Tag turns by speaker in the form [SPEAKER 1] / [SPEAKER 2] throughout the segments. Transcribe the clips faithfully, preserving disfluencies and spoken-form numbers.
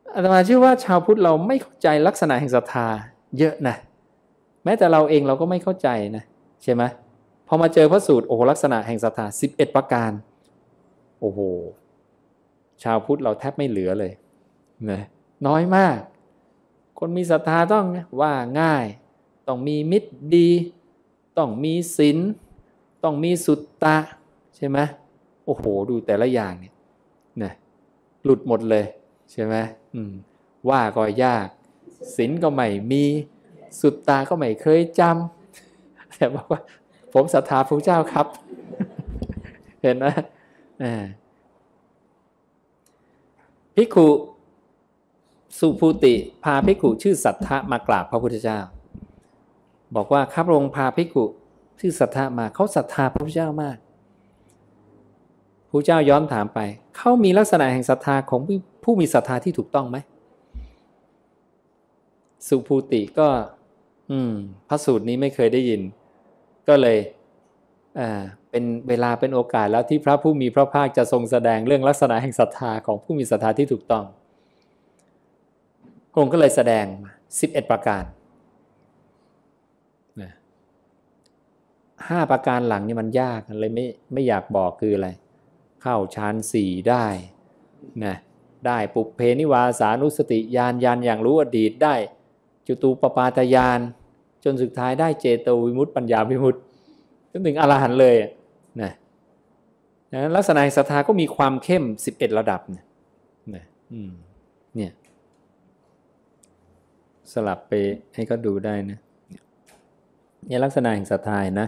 [SPEAKER 1] อาตมาเชื่อว่าชาวพุทธเราไม่เข้าใจลักษณะแห่งศรัทธาเยอะนะแม้แต่เราเองเราก็ไม่เข้าใจนะใช่ไหมพอมาเจอพระสูตรโอ้โหลักษณะแห่งศรัทธาสิบเอ็ดประการโอ้โหชาวพุทธเราแทบไม่เหลือเลยนะน้อยมากคนมีศรัทธาต้องว่าง่ายต้องมีมิตรดีต้องมีศีลต้องมีสุตตะใช่ไหมโอ้โหดูแต่ละอย่างเนี่ยนะหลุดหมดเลยใช่ไหมอืมว่าก็ยากศีลก็ไม่มีสุตตะก็ไม่เคยจำแต่บอกว่าผมศรัทธาพระเจ้าครับ เห็นไหมภิกขุสุภูติพาภิกขุชื่อสัทธะมากราบพระพุทธเจ้าบอกว่าข้าพระองค์พาภิกขุชื่อสัทธะมาเขาศรัทธาพระพุทธเจ้ามากพระเจ้าย้อนถามไปเขามีลักษณะแห่งศรัทธาของผู้มีศรัทธาที่ถูกต้องไหมสุภูติก็อืมพระสูตรนี้ไม่เคยได้ยินก็เลยอ่าเป็นเวลาเป็นโอกาสแล้วที่พระผู้มีพระภาคจะทรงแสดงเรื่องลักษณะแห่งศรัทธาของผู้มีศรัทธาที่ถูกต้องพระองค์ก็เลยแสดงมาสิบเอ็ดประการนะห้าประการหลังนี่มันยากเลยไม่ไม่อยากบอกคืออะไรเข้าฌานสี่ได้นะได้ปุพเพนิวาสานุสติญาณญาณอย่างรู้อดีตได้จุตูปปาตญาณจนสุดท้ายได้เจโตวิมุตติปัญญาวิมุตติจนถึงอรหันต์เลยนะนะลักษณะศรัทธาก็มีความเข้มสิบเอ็ดระดับนะนะอืมเนี่ยสลับไปให้เขาดูได้นะเนี่ยลักษณะแห่งศรัทธานะ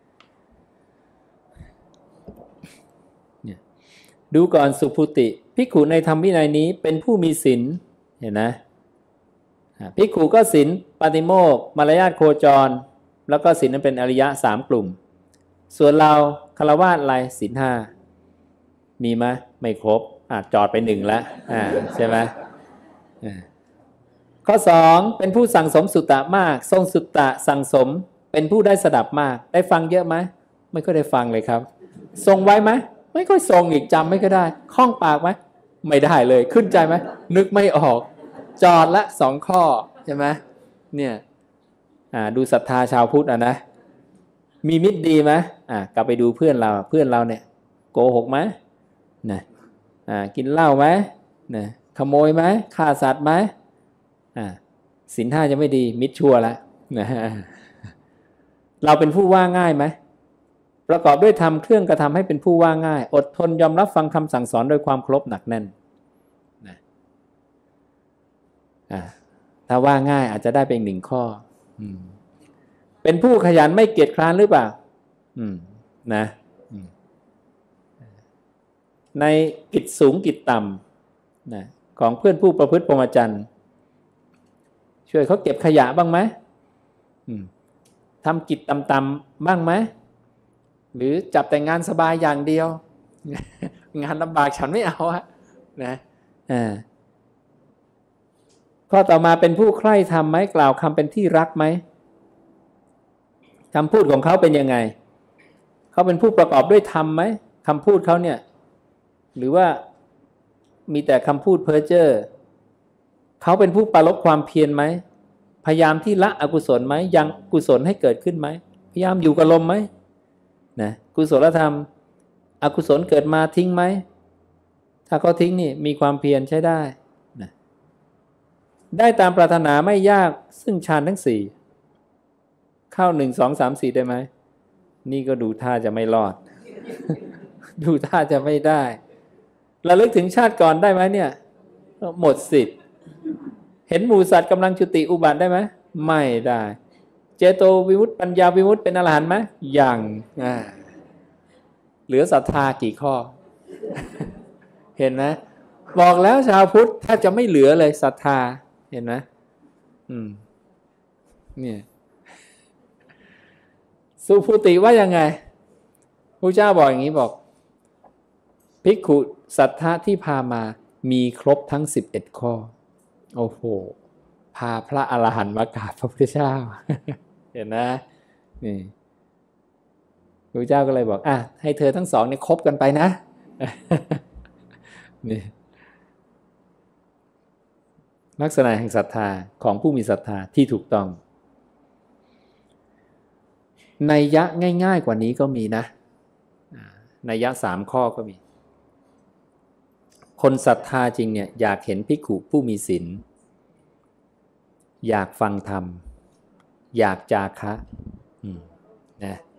[SPEAKER 1] เนี่ยดูก่อนสุภูติภิกขุในธรรมวินัยนี้เป็นผู้มีศีลเห็นนะภิกขุก็ศีลปาติโมกข์มารยาทโคจรแล้วก็ศีลนั้นเป็นอริยะสามกลุ่มส่วนเราฆราวาสอะไรศีลห้ามีไหมไม่ครบอ่ะจอดไปหนึ่งแล้วอ่าใช่ไหมอ่าข้อสองเป็นผู้สั่งสมสุตตะมากทรงสุตตะสั่งสมเป็นผู้ได้สดับมากได้ฟังเยอะไหมไม่ค่อยได้ฟังเลยครับทรงไว้ไหมไม่ค่อยทรงอีกจำไม่ค่อยได้คล่องปากไหมไม่ได้เลยขึ้นใจไหมนึกไม่ออกจอดละสองข้อใช่ไหมเนี่ยอ่าดูศรัทธาชาวพุทธอ่ะนะมีมิตรดีไหมอ่ากลับไปดูเพื่อนเราเพื่อนเราเนี่ยโกหกไหมนะอ่ากินเหล้าไหมนะขโมยไหมฆ่าสัตว์ไหมอ่าศีลห้าจะไม่ดีมิตรชั่วแล้วนะเราเป็นผู้ว่าง่ายไหมประกอบด้วยธรรมเครื่องกระทำให้เป็นผู้ว่าง่ายอดทนยอมรับฟังคำสั่งสอนโดยความเคารพหนักแน่นนะอ่าถ้าว่าง่ายอาจจะได้เป็นหนึ่งข้ออืมเป็นผู้ขยันไม่เกียจคร้านหรือเปล่าอืมนะในกิจสูงกิจต่ำนะของเพื่อนผู้ประพฤติพรหมจรรย์ช่วยเขาเก็บขยะบ้างไหมทำกิจต่ำๆบ้างไหมหรือจับแต่งานสบายอย่างเดียวงานลำบากฉันไม่เอาอะนะอ่าข้อต่อมาเป็นผู้ใคร่ธรรมไหมกล่าวคำเป็นที่รักไหมคำพูดของเขาเป็นยังไงเขาเป็นผู้ประกอบด้วยธรรมไหมคำพูดเขาเนี่ยหรือว่ามีแต่คำพูดเพ้อเจ้อเขาเป็นผู้ปรารภความเพียรไหมพยายามที่ละอกุศลไหมยังกุศลให้เกิดขึ้นไหมพยายามอยู่กับลมไหมนะกุศลธรรมอกุศลเกิดมาทิ้งไหมถ้าเขาทิ้งนี่มีความเพียรใช้ได้นะได้ตามปรารถนาไม่ยากซึ่งฌานทั้งสี่เข้าหนึ่งสองสามสี่ได้ไหมนี่ก็ดูท่าจะไม่รอด ดูท่าจะไม่ได้ระลึกถึงชาติก่อนได้ไหมเนี่ยหมดสิทธิ์เห็นหมู่สัตว์กำลังจุติอุบัติได้ไหมไม่ได้เจโตวิมุตติปัญญาวิมุตติเป็นอรหันต์ไหมยังอ่าเหลือศรัทธากี่ข้อ เห็นไหมบอกแล้วชาวพุทธแทบจะไม่เหลือเลยศรัทธาเห็นไหมอืมเนี่ยสุภูติว่ายังไงพระเจ้าบอกอย่างนี้บอกภิกขุสัทธะที่พามามีครบทั้งสิบเอ็ดข้อโอ้โหพาพระอรหันต์มากราบพระพุทธเจ้า เห็นนะนี่พระเจ้าก็เลยบอกอ่ะให้เธอทั้งสองเนี่ยคบกันไปนะ นี่ลักษณะแห่งศรัทธาของผู้มีศรัทธาที่ถูกต้องนัยยะง่ายๆกว่านี้ก็มีนะนัยยะสามข้อก็มีคนศรัทธาจริงเนี่ยอยากเห็นภิกขุผู้มีศีลอยากฟังธรรมอยากจาคะนะ